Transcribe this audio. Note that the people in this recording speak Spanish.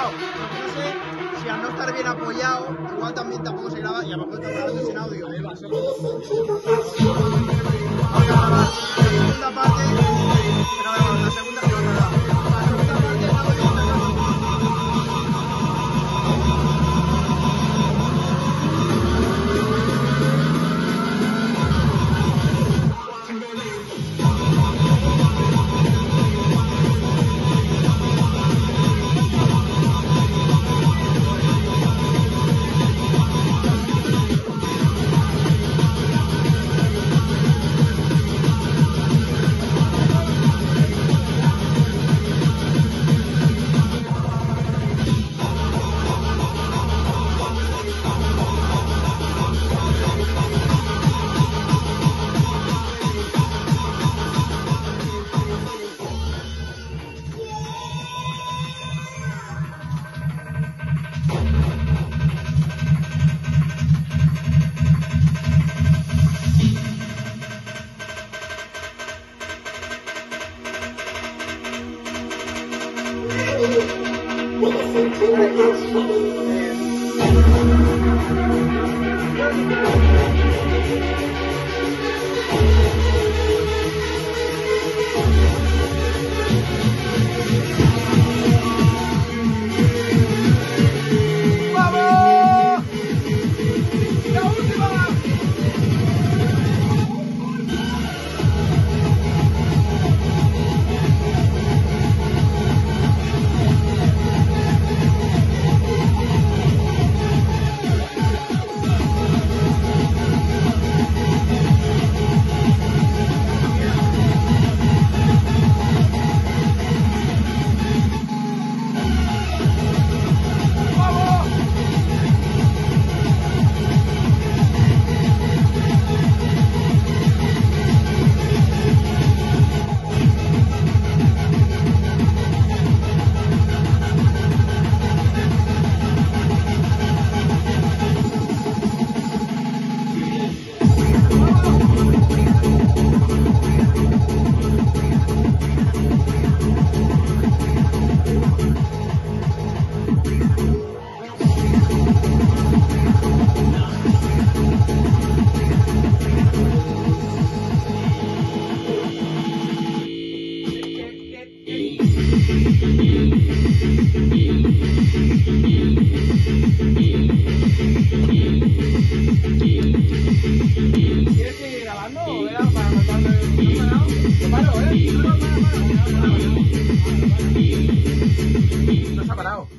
grabado. No sé si al no estar bien apoyado, igual también tampoco se graba y a lo mejor está grabando sin audio. Vamos a grabar la segunda parte, pero bueno, la segunda parte del audio. ¿Quieres seguir grabando o era para contarme? ¿No paro, eh? No se ha parado.